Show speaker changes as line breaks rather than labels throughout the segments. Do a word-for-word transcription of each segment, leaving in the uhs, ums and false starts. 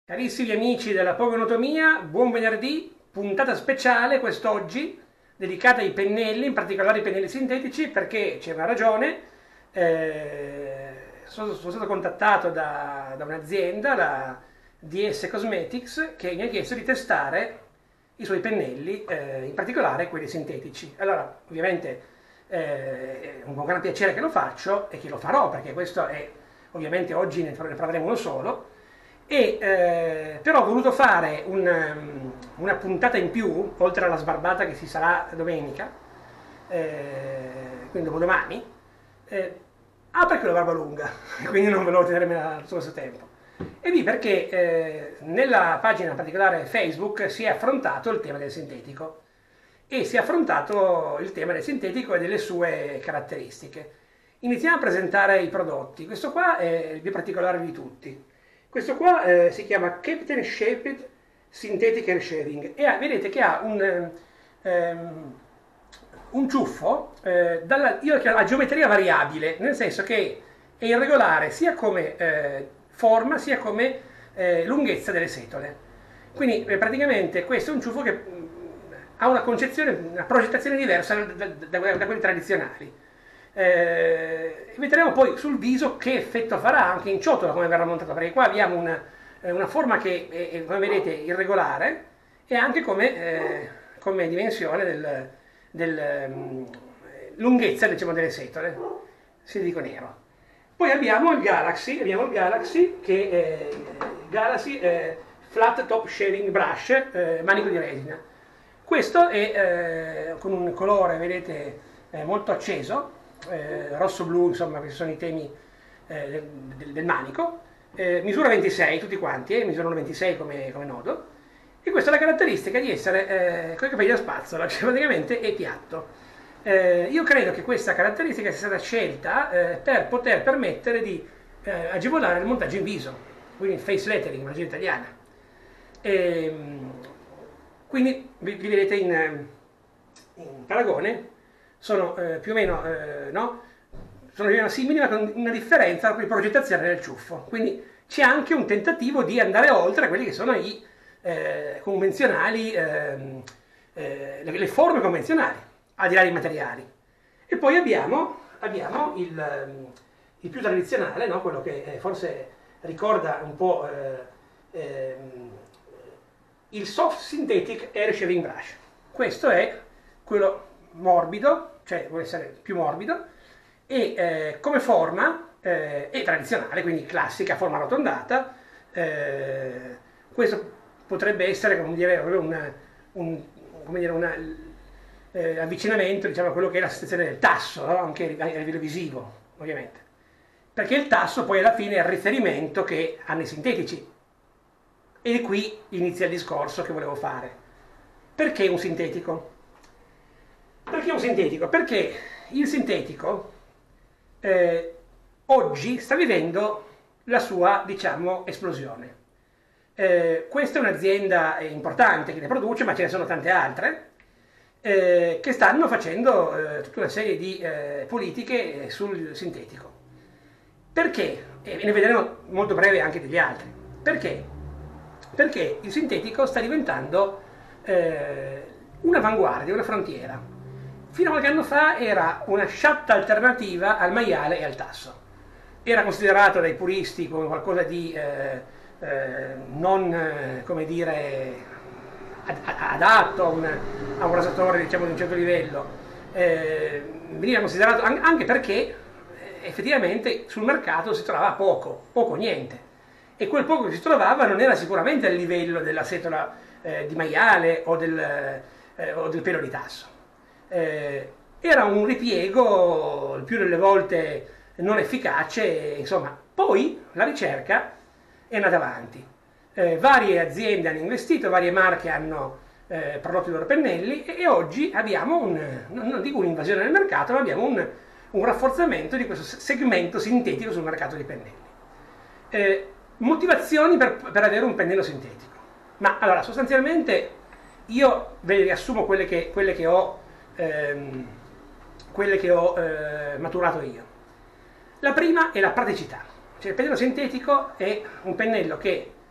Carissimi amici della Pogonotomia, buon venerdì, puntata speciale quest'oggi dedicata ai pennelli, in particolare ai pennelli sintetici, perché c'è una ragione. Eh, sono, sono stato contattato da, da un'azienda, la D S Cosmetics, che mi ha chiesto di testare i suoi pennelli, eh, in particolare quelli sintetici. Allora, ovviamente eh, è un gran piacere che lo faccio e che lo farò, perché questo è, ovviamente oggi ne proveremo uno solo. E, eh, però ho voluto fare un, una puntata in più, oltre alla sbarbata che ci sarà domenica, eh, quindi dopodomani. Eh, A perché ho la barba lunga, quindi non volevo tenermi allo stesso tempo. E B perché eh, nella pagina particolare Facebook si è affrontato il tema del sintetico. E si è affrontato il tema del sintetico e delle sue caratteristiche. Iniziamo a presentare i prodotti. Questo qua è il più particolare di tutti. Questo qua eh, si chiama Captain Shaped Synthetic Hair Shaving e ha, vedete che ha un, ehm, un ciuffo, eh, dalla, io lo chiamo a geometria variabile, nel senso che è irregolare sia come eh, forma sia come eh, lunghezza delle setole. Quindi eh, praticamente questo è un ciuffo che mh, ha una concezione, una progettazione diversa da, da, da, da quelli tradizionali. Eh, vedremo poi sul viso che effetto farà anche in ciotola, come verrà montato, perché qua abbiamo una, una forma che è, come vedete, irregolare e anche come, eh, come dimensione del, del um, lunghezza, diciamo, delle setole, se dico nero. Poi abbiamo il Galaxy, abbiamo il Galaxy che è Galaxy eh, Flat Top Shaving Brush, eh, manico di resina. Questo è eh, con un colore, vedete, eh, molto acceso. Eh, rosso-blu, insomma, questi sono i temi eh, del, del manico. Eh, misura ventisei, tutti quanti, eh, misurano ventisei come, come nodo. E questa è la caratteristica di essere eh, con i capelli da spazzola, cioè praticamente è piatto. Eh, io credo che questa caratteristica sia stata scelta eh, per poter permettere di eh, agevolare il montaggio in viso, quindi il face lettering, una giro italiana. E, quindi vi, vi vedete in, in paragone. Sono eh, più o meno, eh, no? Sono più o meno simili, ma con una differenza di progettazione del ciuffo. Quindi c'è anche un tentativo di andare oltre a quelli che sono i eh, convenzionali, eh, eh, le, le forme convenzionali, al di là dei materiali. E poi abbiamo, abbiamo il, il più tradizionale, no? Quello che eh, forse ricorda un po' eh, eh, il Soft Synthetic Hair Shaving Brush. Questo è quello morbido, cioè vuole essere più morbido, e eh, come forma eh, è tradizionale, quindi classica, forma arrotondata. Eh, questo potrebbe essere, come dire, un, un come dire, una, eh, avvicinamento, diciamo, a quello che è la situazione del tasso, no? Anche a livello visivo, ovviamente. Perché il tasso poi alla fine è il riferimento che hanno i sintetici. E qui inizia il discorso che volevo fare. Perché un sintetico? Perché un sintetico? Perché il sintetico eh, oggi sta vivendo la sua, diciamo, esplosione. Eh, questa è un'azienda importante che ne produce, ma ce ne sono tante altre, eh, che stanno facendo eh, tutta una serie di eh, politiche sul sintetico. Perché? E ne vedremo molto breve anche degli altri. Perché? Perché il sintetico sta diventando eh, un'avanguardia, una frontiera. Fino a qualche anno fa era una sciatta alternativa al maiale e al tasso. Era considerato dai puristi come qualcosa di eh, eh, non, eh, come dire, ad, adatto a un, a un rasatore, diciamo, di un certo livello. Eh, veniva considerato anche perché effettivamente sul mercato si trovava poco, poco niente. E quel poco che si trovava non era sicuramente al livello della setola eh, di maiale o del, eh, o del pelo di tasso. Eh, era un ripiego il più delle volte non efficace, insomma. Poi la ricerca è andata avanti, eh, varie aziende hanno investito, varie marche hanno eh, prodotto i loro pennelli e, e oggi abbiamo un, non dico un'invasione del mercato, ma abbiamo un, un rafforzamento di questo segmento sintetico sul mercato dei pennelli. Eh, motivazioni per, per avere un pennello sintetico. Ma allora, sostanzialmente io ve le riassumo quelle che, quelle che ho Ehm, quelle che ho eh, maturato io. La prima è la praticità, cioè il pennello sintetico è un pennello che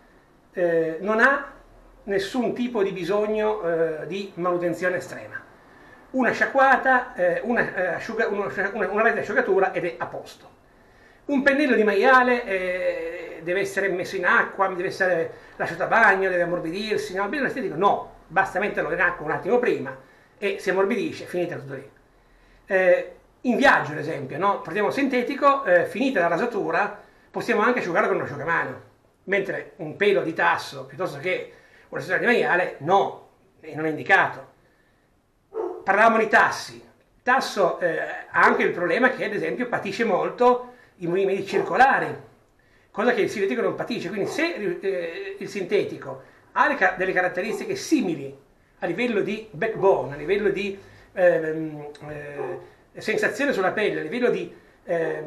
eh, non ha nessun tipo di bisogno eh, di manutenzione estrema. Una sciacquata, eh, una, eh, asciuga, una, una rete di asciugatura ed è a posto. Un pennello di maiale eh, deve essere messo in acqua, deve essere lasciato a bagno, deve ammorbidirsi. No, il pennello estetico no, basta metterlo in acqua un attimo prima e si ammorbidisce, finita tutto lì. Eh, in viaggio, ad esempio, no? Partiamo sintetico, eh, finita la rasatura, possiamo anche asciugarlo con un asciugamano, mentre un pelo di tasso piuttosto che una struttura di maiale no, e non è indicato. Parlavamo di tassi. Il tasso eh, ha anche il problema che ad esempio patisce molto i movimenti circolari, cosa che il sintetico non patisce. Quindi se eh, il sintetico ha le, delle caratteristiche simili a livello di backbone, a livello di eh, eh, sensazione sulla pelle, a livello di eh,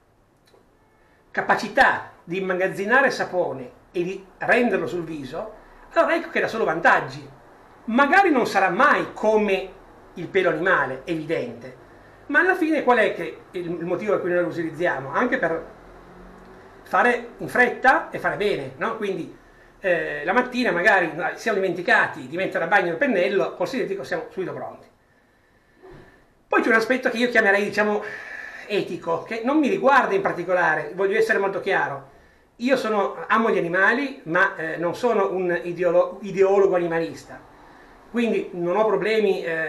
capacità di immagazzinare sapone e di renderlo sul viso, allora ecco che dà solo vantaggi. Magari non sarà mai come il pelo animale, evidente, ma alla fine qual è che il motivo per cui noi lo utilizziamo? Anche per fare in fretta e fare bene, no? Quindi eh, la mattina magari siamo dimenticati di mettere a bagno il pennello, col sintetico siamo subito pronti. Poi c'è un aspetto che io chiamerei, diciamo, etico, che non mi riguarda in particolare, voglio essere molto chiaro. Io sono, amo gli animali, ma eh, non sono un ideolo, ideologo animalista, quindi non ho problemi eh,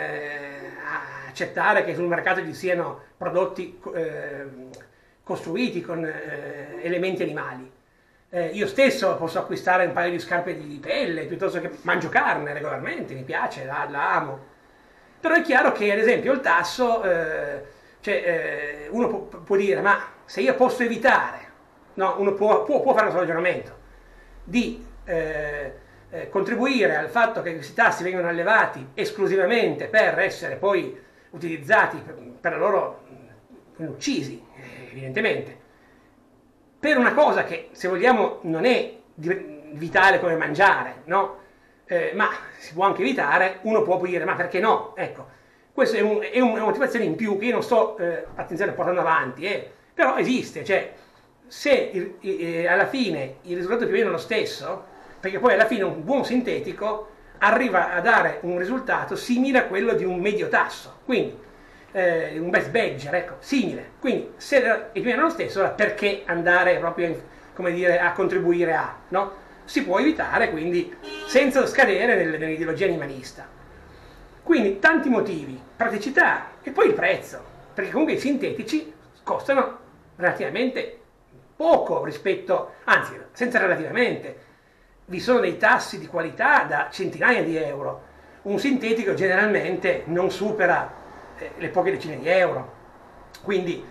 a accettare che sul mercato ci siano prodotti eh, costruiti con eh, elementi animali. Eh, io stesso posso acquistare un paio di scarpe di pelle, piuttosto che mangio carne regolarmente, mi piace, la, la amo. Però è chiaro che ad esempio il tasso, eh, cioè, eh, uno può, può dire, ma se io posso evitare, no, uno può, può, può fare un ragionamento di eh, eh, contribuire al fatto che questi tassi vengano allevati esclusivamente per essere poi utilizzati per, per la loro uccisi, evidentemente, per una cosa che, se vogliamo, non è vitale come mangiare, no? Eh, ma si può anche evitare, uno può dire, ma perché no? Ecco, questa è, un, è una motivazione in più che io non sto, eh, attenzione, portando avanti, eh, però esiste, cioè, se il, il, alla fine il risultato più o meno è lo stesso, perché poi alla fine un buon sintetico arriva a dare un risultato simile a quello di un medio tasso, quindi eh, un best badger, ecco, simile. Quindi se il più o meno è lo stesso, allora perché andare proprio in, come dire, a contribuire a, no? Si può evitare, quindi senza scadere nell'ideologia animalista. Quindi tanti motivi, praticità e poi il prezzo, perché comunque i sintetici costano relativamente poco rispetto, anzi senza relativamente, vi sono dei tassi di qualità da centinaia di euro, un sintetico generalmente non supera eh, le poche decine di euro, quindi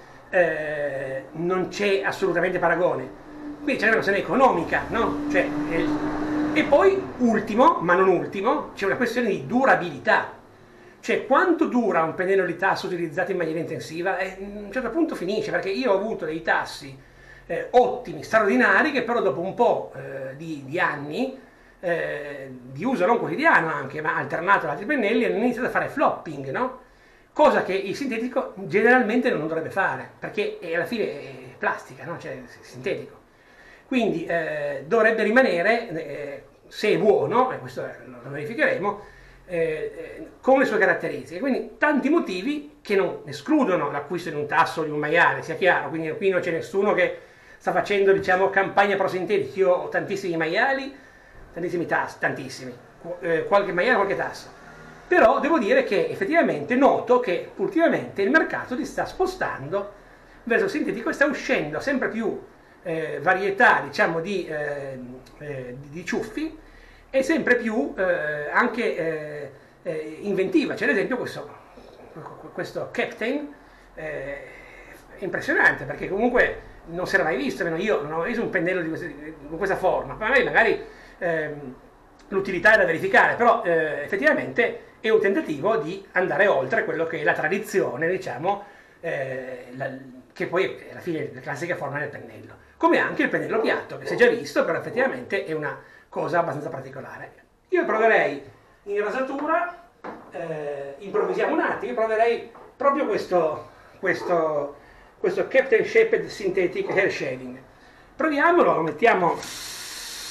eh, non c'è assolutamente paragone. Quindi c'è una questione economica, no? Cioè, eh, e poi, ultimo, ma non ultimo, c'è una questione di durabilità. Cioè, quanto dura un pennello di tasso utilizzato in maniera intensiva? E a un certo punto finisce, perché io ho avuto dei tassi eh, ottimi, straordinari, che però dopo un po' eh, di, di anni, eh, di uso non quotidiano anche, ma alternato ad altri pennelli, hanno iniziato a fare flopping, no? Cosa che il sintetico generalmente non dovrebbe fare, perché è, alla fine è plastica, no? Cioè, è sintetico. Quindi eh, dovrebbe rimanere, eh, se è buono, e questo lo verificheremo, eh, con le sue caratteristiche. Quindi tanti motivi che non escludono l'acquisto di un tasso o di un maiale, sia chiaro, quindi qui non c'è nessuno che sta facendo, diciamo, campagna pro sintetici. Io ho tantissimi maiali, tantissimi tassi, tantissimi, eh, qualche maiale, qualche tasso. Però devo dire che effettivamente noto che ultimamente il mercato si sta spostando verso il sintetico e sta uscendo sempre più Eh, varietà, diciamo, di, eh, eh, di ciuffi e sempre più eh, anche eh, eh, inventiva. C'è ad esempio questo, questo Captain, eh, è impressionante, perché comunque non si era mai visto, almeno io non ho mai visto un pennello di questa, con questa forma. Magari, magari ehm, l'utilità è da verificare, però eh, effettivamente è un tentativo di andare oltre quello che è la tradizione, diciamo, eh, la, che poi è alla fine la classica forma del pennello, come anche il pennello piatto, che si è già visto, però effettivamente è una cosa abbastanza particolare. Io proverei in rasatura, eh, improvvisiamo un attimo, io proverei proprio questo, questo, questo Captain Shaped Synthetic Hair Shaving. Proviamolo, lo mettiamo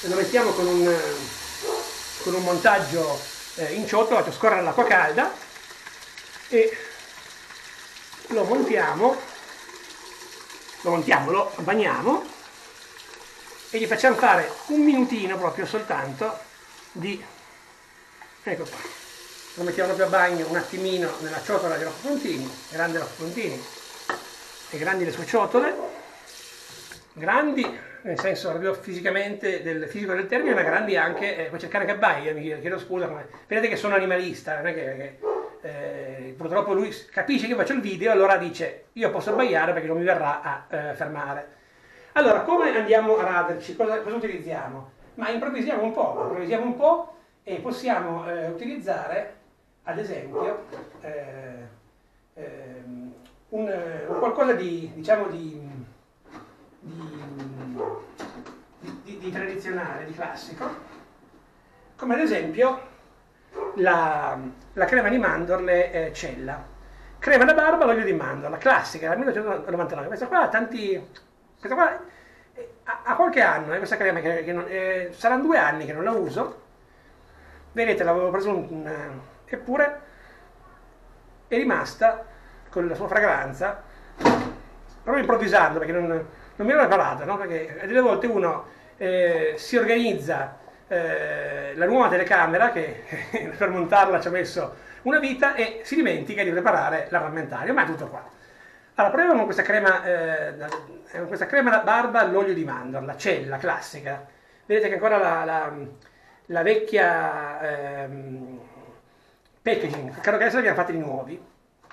lo mettiamo con un, con un montaggio eh, in ciotola, faccio scorrere l'acqua calda e lo montiamo, lo montiamo, lo bagniamo e gli facciamo fare un minutino proprio soltanto di, ecco qua, lo mettiamo proprio a bagno un attimino nella ciotola di Rocco Frontini, grande Rocco Frontini e grandi le sue ciotole, grandi nel senso proprio fisicamente, del fisico del termine, ma grandi anche, eh, puoi cercare che abbaia, mi chiedo scusa, ma vedete che sono animalista, non è che, che eh, purtroppo lui capisce che io faccio il video, allora dice io posso abbaiare perché non mi verrà a eh, fermare. Allora, come andiamo a raderci? Cosa, cosa utilizziamo? Ma improvvisiamo un po', improvvisiamo un po' e possiamo eh, utilizzare, ad esempio, eh, eh, un, un qualcosa di, diciamo, di, di, di, di tradizionale, di classico, come ad esempio la, la crema di mandorle eh, Cella. Crema da barba all'olio di mandorla, classica, del millenovecentonovantanove. Questa qua ha tanti... Questa qua ha, ha qualche anno, eh, questa crema, che, che non, eh, saranno due anni che non la uso. Vedete, l'avevo preso un, un, eppure è rimasta con la sua fragranza, proprio improvvisando, perché non, non mi ero preparato, no? Perché delle volte uno eh, si organizza eh, la nuova telecamera, che per montarla ci ha messo una vita, e si dimentica di preparare l'armamentario, ma è tutto qua. Allora, proviamo con questa crema, eh, questa crema da barba all'olio di mandorla, Cella, classica. Vedete che ancora la, la, la vecchia ehm, packaging, credo che adesso li abbiamo fatti di nuovi.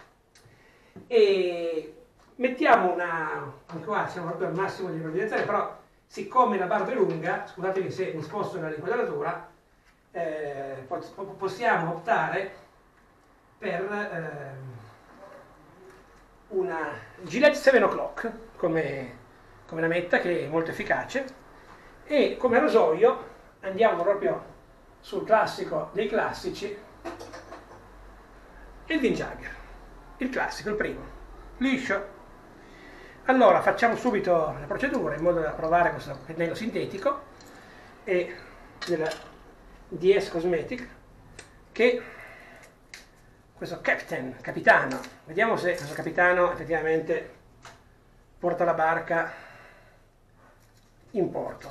E mettiamo una, anche qua siamo proprio al massimo di improvvisazione, però siccome la barba è lunga, scusatemi se mi sposto nell'inquadratura, eh, possiamo optare per... Eh, una Gillette sette o'clock come, come lametta, che è molto efficace, e come rasoio andiamo proprio sul classico dei classici, il Windjagger, il classico, il primo, liscio. Allora facciamo subito la procedura in modo da provare questo pennello sintetico e della D S Cosmetic, che questo Captain, capitano, vediamo se questo capitano effettivamente porta la barca in porto.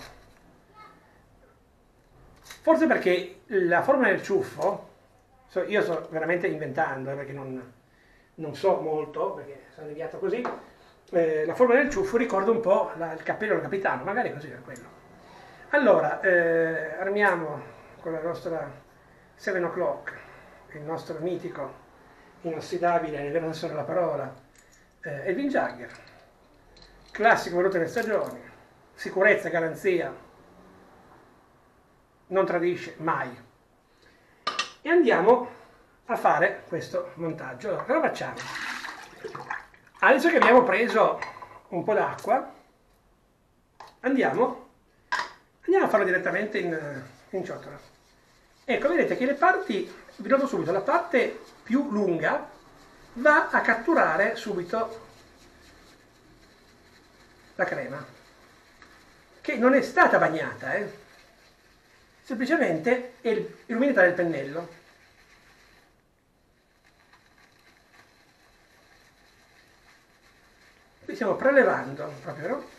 Forse perché la forma del ciuffo, io sto veramente inventando, eh, perché non, non so molto, perché sono deviato così, eh, la forma del ciuffo ricorda un po' la, il cappello del capitano, magari così è quello. Allora, eh, armiamo con la nostra sette o'clock, il nostro mitico, inossidabile nel vero senso della parola, eh, il Windjagger, classico per tutte le stagioni, sicurezza, garanzia, non tradisce mai. E andiamo a fare questo montaggio. Allora, cosa facciamo? Adesso che abbiamo preso un po' d'acqua, andiamo, andiamo a farlo direttamente in, in ciotola. Ecco, vedete che le parti, vi noto subito, la parte più lunga va a catturare subito la crema, che non è stata bagnata, eh? Semplicemente è l'umidità del pennello. Qui stiamo prelevando proprio, no?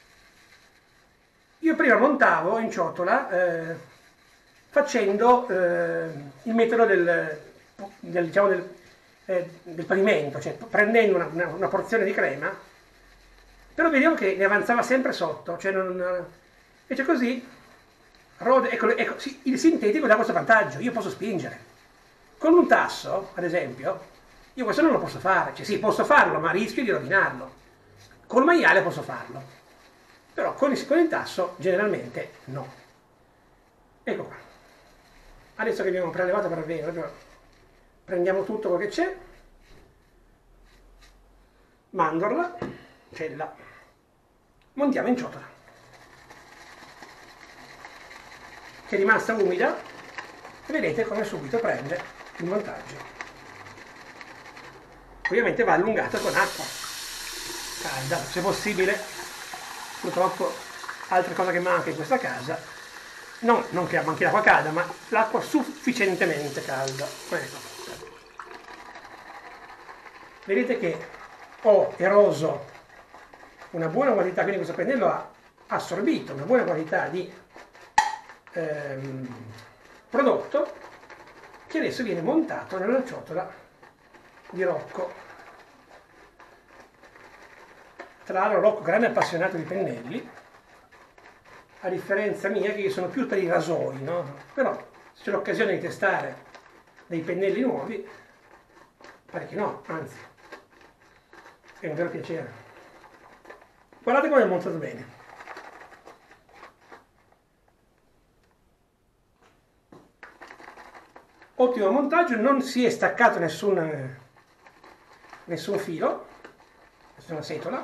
Io prima montavo in ciotola eh, facendo eh, il metodo del, del, diciamo del, eh, del pavimento, cioè prendendo una, una, una porzione di crema, però vedevo che ne avanzava sempre sotto, cioè non, invece così, rode, ecco, ecco, sì, il sintetico dà questo vantaggio, io posso spingere. Con un tasso, ad esempio, io questo non lo posso fare, cioè sì, posso farlo, ma rischio di rovinarlo. Col maiale posso farlo, però con il, con il tasso generalmente no. Ecco qua. Adesso che abbiamo prelevato per bene, prendiamo tutto quello che c'è, mandorla, cella, montiamo in ciotola, che è rimasta umida, e vedete come subito prende il montaggio. Ovviamente va allungato con acqua calda, se possibile. Purtroppo altre cose che manca in questa casa non, non che manchi l'acqua calda, ma l'acqua sufficientemente calda. Ecco. Vedete che ho eroso una buona quantità, quindi questo pennello ha assorbito una buona quantità di ehm, prodotto che adesso viene montato nella ciotola di Rocco. Tra l'altro Rocco, grande appassionato di pennelli, a differenza mia che io sono più per i rasoi, no? Però se c'è l'occasione di testare dei pennelli nuovi, perché no, anzi, è un vero piacere. Guardate come è montato bene. Ottimo montaggio, non si è staccato nessun, nessun filo, nessuna setola.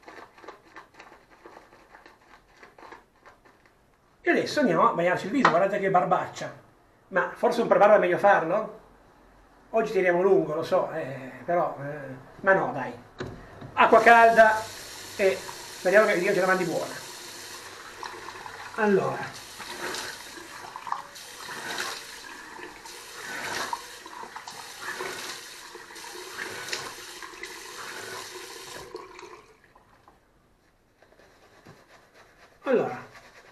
E adesso andiamo a bagnarci il viso, guardate che barbaccia. Ma forse un per barba è meglio farlo? Oggi tiriamo lungo, lo so, eh, però... Eh, ma no, dai. Acqua calda e speriamo che Dio ce la mandi buona. Allora. Allora.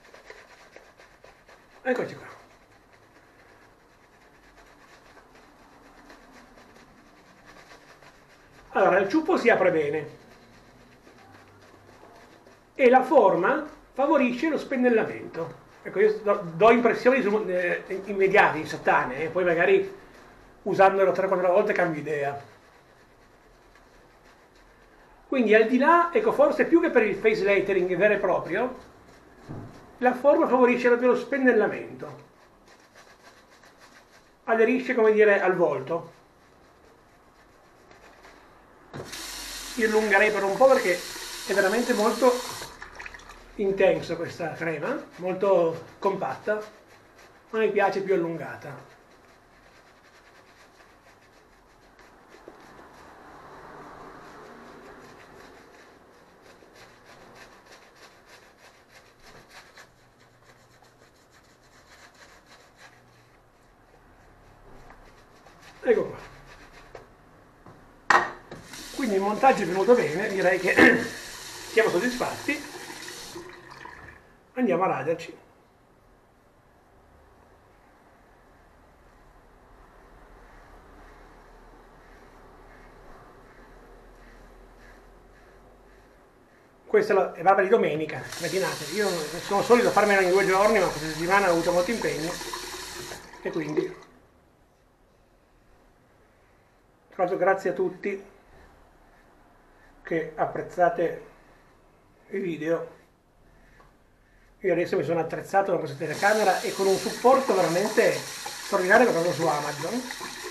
Eccoci qua. Allora, il ciuffo si apre bene e la forma favorisce lo spennellamento. Ecco, io do, do impressioni eh, immediate, istantanee, eh, poi magari usandolo tre quattro volte cambio idea. Quindi al di là, ecco, forse più che per il face lettering vero e proprio, la forma favorisce proprio lo spennellamento. Aderisce, come dire, al volto. Io allungherei per un po' perché è veramente molto intensa questa crema, molto compatta, ma mi piace più allungata. Ecco qua. Quindi il montaggio è venuto bene, direi che siamo soddisfatti. Andiamo a raderci. Questa è barba di domenica, immaginate, io sono solito farmela in due giorni, ma questa settimana ho avuto molto impegno e quindi, tra l'altro, grazie a tutti che apprezzate i video. Io adesso mi sono attrezzato con questa telecamera e con un supporto veramente straordinario che ho trovato su Amazon,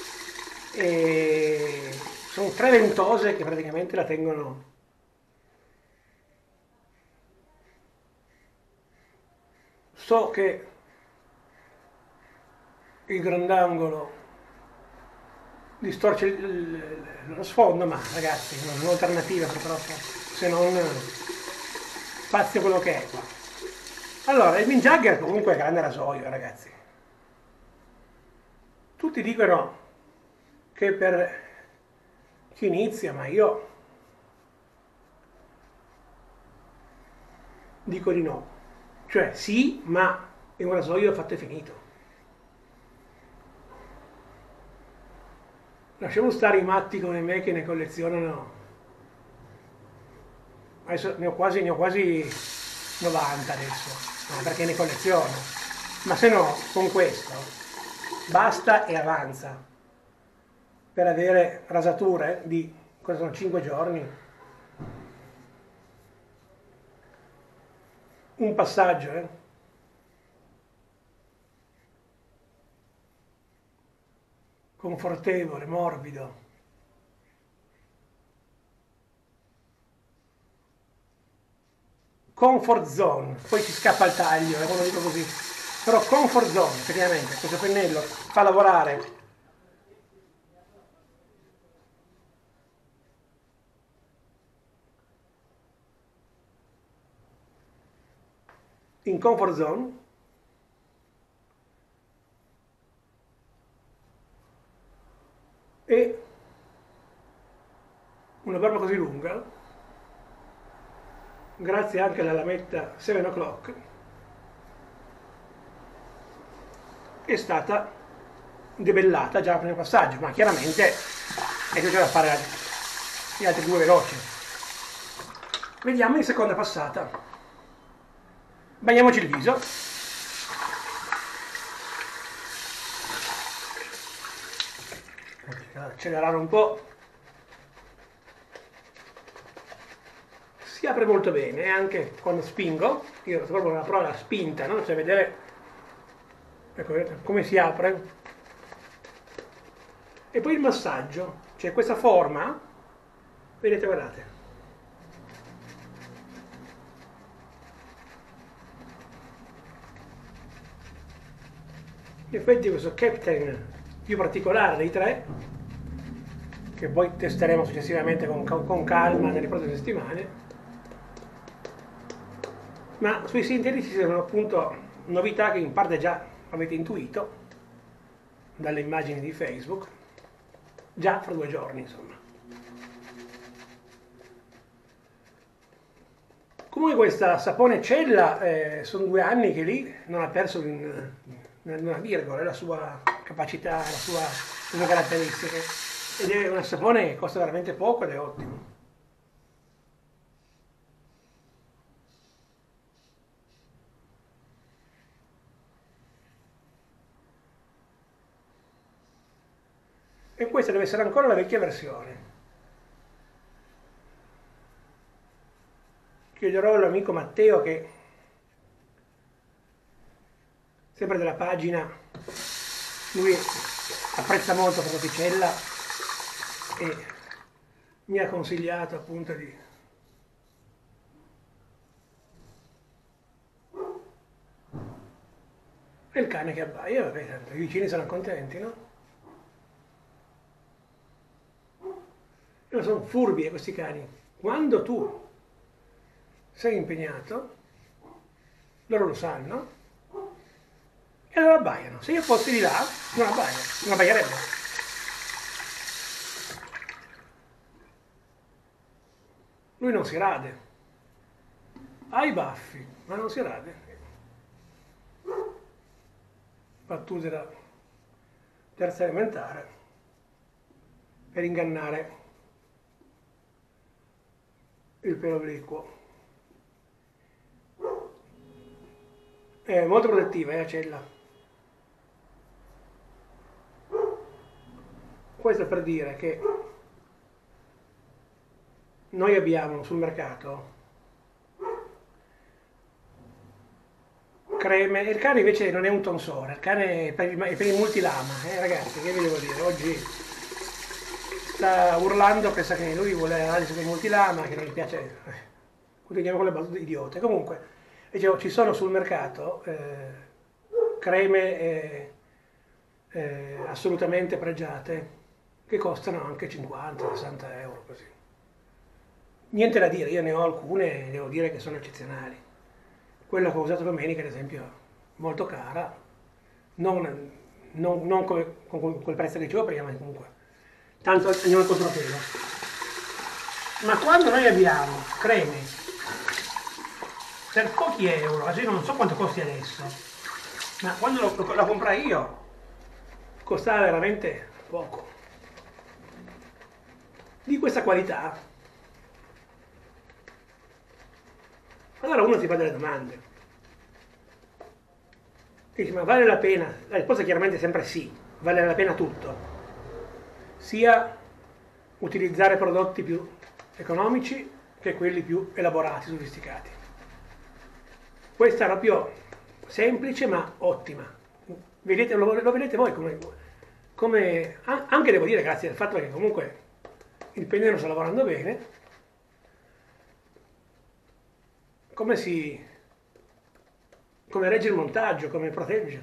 e sono tre ventose che praticamente la tengono. So che il grandangolo distorce il- il- lo sfondo, ma ragazzi, non ho alternativa purtroppo, se non spazio quello che è qua. Allora, il Mick Jagger comunque è grande rasoio, ragazzi. Tutti dicono che per chi inizia, ma io dico di no. Cioè sì, ma è un rasoio fatto e finito. Lasciamo stare i matti come me che ne collezionano. Adesso ne ho quasi, ne ho quasi novanta adesso, no, perché ne colleziono. Ma se no, con questo basta e avanza per avere rasature di, cosa sono, cinque giorni. Un passaggio, eh. Confortevole, morbido. Comfort zone, poi ci scappa il taglio, eh, quando dico così. Però comfort zone, effettivamente, questo pennello fa lavorare in comfort zone una barba così lunga, grazie anche alla lametta sette o'clock, è stata debellata già al primo passaggio, ma chiaramente è che c'è da fare gli altri due veloci. Vediamo in seconda passata. Bagniamoci il viso. Accelerare un po'. Si apre molto bene, eh, anche quando spingo. Io proprio la prova la spinta, no? Cioè vedere, ecco, vedete come si apre. E poi il massaggio, cioè questa forma, vedete, guardate. In effetti questo Captain più particolare dei tre, che poi testeremo successivamente con, con calma nelle prossime settimane, ma sui sintetici sono appunto novità che in parte già avete intuito dalle immagini di Facebook, già fra due giorni insomma. Comunque questa sapone Cella, eh, sono due anni che lì non ha perso in, in una virgola la sua capacità, la sua, le sue caratteristiche, ed è un sapone che costa veramente poco ed è ottimo. E questa deve essere ancora la vecchia versione. Chiederò all'amico Matteo, che sempre della pagina, lui apprezza molto Proticella e mi ha consigliato appunto di e il cane che abbaia, vabbè, tanto i vicini saranno contenti, no? E sono furbi questi cani. Quando tu sei impegnato, loro lo sanno, e allora abbaiano. Se io fossi di là, non abbaia, non abbaierebbe. Lui non si rade. Ha i baffi, ma non si rade. Battute da terza elementare per ingannare il pelo obliquo. È molto protettiva, è la cella. Questo per dire che noi abbiamo sul mercato creme, il cane invece non è un tonsore, il cane è per il, è per il multilama, eh, ragazzi, che vi devo dire, oggi sta urlando, pensa che lui vuole l'analisi del multilama, che non gli piace, eh, continuiamo con le battute idiote. Comunque, dicevo, ci sono sul mercato eh, creme eh, eh, assolutamente pregiate, che costano anche cinquanta sessanta euro, così. Niente da dire, io ne ho alcune e devo dire che sono eccezionali. Quella che ho usato domenica, ad esempio, molto cara, non, non, non come, con quel prezzo che dicevo prima, ma comunque, tanto andiamo al controtelo. Ma quando noi abbiamo creme per pochi euro, adesso io non so quanto costi adesso, ma quando lo, lo, la comprai io, costava veramente poco. Di questa qualità, allora uno si fa delle domande. Dice, ma vale la pena? La risposta è chiaramente sempre sì, vale la pena tutto. Sia utilizzare prodotti più economici che quelli più elaborati, sofisticati. Questa è proprio semplice ma ottima. Vedete, lo, lo vedete voi come, come, anche devo dire grazie al fatto che comunque il pennello sta lavorando bene, come si, come regge il montaggio, come protegge.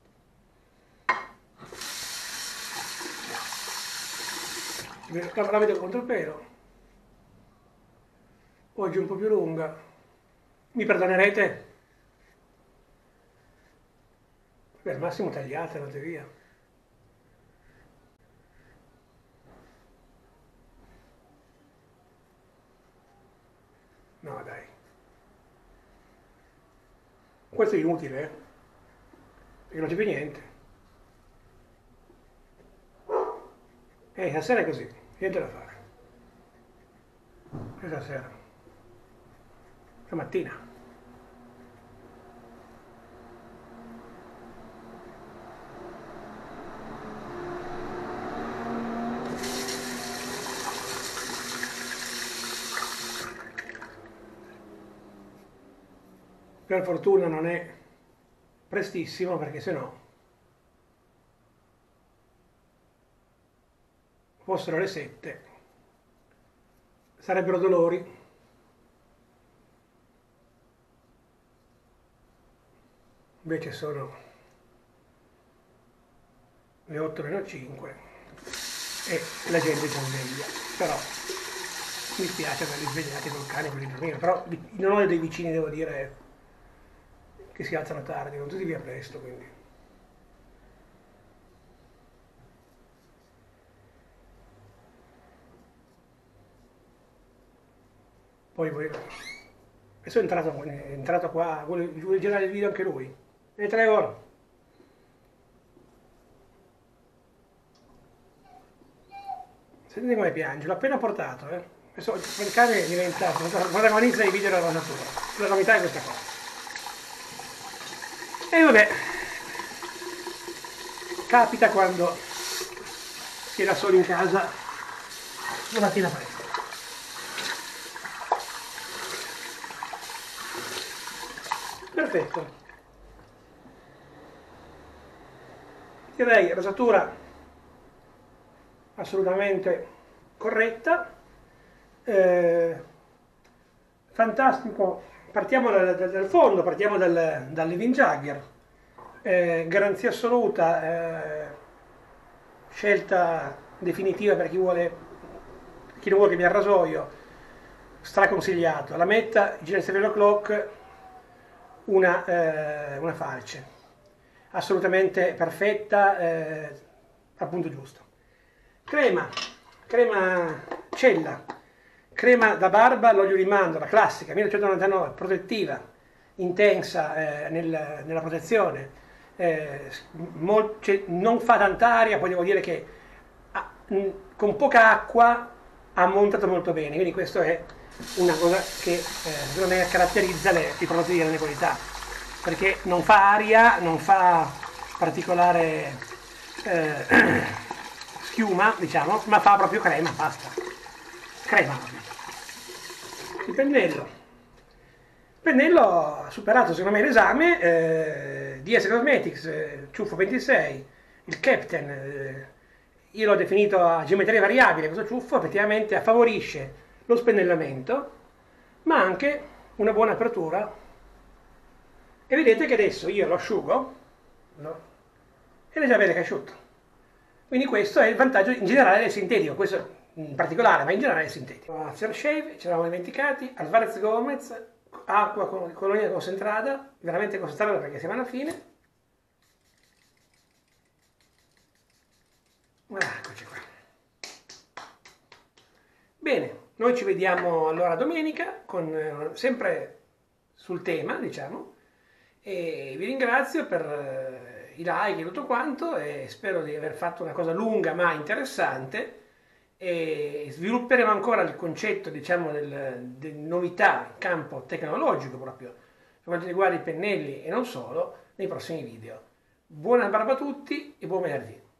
La vedo contro il pelo, oggi un po' più lunga, mi perdonerete? Beh, al massimo tagliate, andate via. questo è inutile, eh? Perché non c'è più niente. E stasera è così, niente da fare. Questa sera. Stamattina. Per fortuna non è prestissimo, perché sennò fossero le sette sarebbero dolori. Invece sono le otto meno cinque e la gente è già sveglia. Però mi spiace averli svegliati col cane per dormire, però non ho dei vicini, devo dire, che si alzano tardi, non tutti via presto, quindi. Poi voi... Adesso è entrato, è entrato qua, vuole, vuole girare il video anche lui. E Trevor! Sentite come piange, l'ho appena portato, eh. Adesso il cane diventa protagonista dei video della rosatura. La novità è questa cosa. E vabbè, capita quando si è da soli in casa la mattina presto. Perfetto. Direi rosatura assolutamente corretta. Eh, fantastico. Partiamo dal, dal, dal fondo, partiamo dal, dal Living Jagger, eh, garanzia assoluta, eh, scelta definitiva per chi vuole, chi non vuole che mi al rasoio, straconsigliato. La metta, G N sette O'Clock, una, eh, una falce, assolutamente perfetta, eh, al punto giusto. Crema, crema cella. Crema da barba all'olio di mandorla, classica, millenovecentonovantanove, protettiva, intensa eh, nel, nella protezione, eh, mol, cioè, non fa tanta aria, poi devo dire che ah, mh, con poca acqua ha montato molto bene, quindi questo è una cosa che eh, secondo me caratterizza le, i prodotti di grande qualità, perché non fa aria, non fa particolare eh, schiuma, diciamo, ma fa proprio crema, basta, crema. Il pennello. Il pennello ha superato secondo me l'esame, eh, D S Cosmetics, eh, ciuffo ventisei, il Captain, eh, io l'ho definito a geometria variabile, questo ciuffo effettivamente favorisce lo spennellamento, ma anche una buona apertura, e vedete che adesso io lo asciugo, no? E è già bene che è asciutto. Quindi questo è il vantaggio in generale del sintetico, questo in particolare, ma in generale è sintetico. Aftershave, ci eravamo dimenticati, Alvarez Gomez, acqua con colonia concentrata, veramente concentrata perché siamo alla fine. Eccoci qua. Bene, noi ci vediamo allora domenica, con, eh, sempre sul tema, diciamo, e vi ringrazio per eh, i like e tutto quanto, e spero di aver fatto una cosa lunga ma interessante. E svilupperemo ancora il concetto, diciamo, del, del novità in campo tecnologico proprio per quanto riguarda i pennelli e non solo nei prossimi video. Buona barba a tutti e buon venerdì!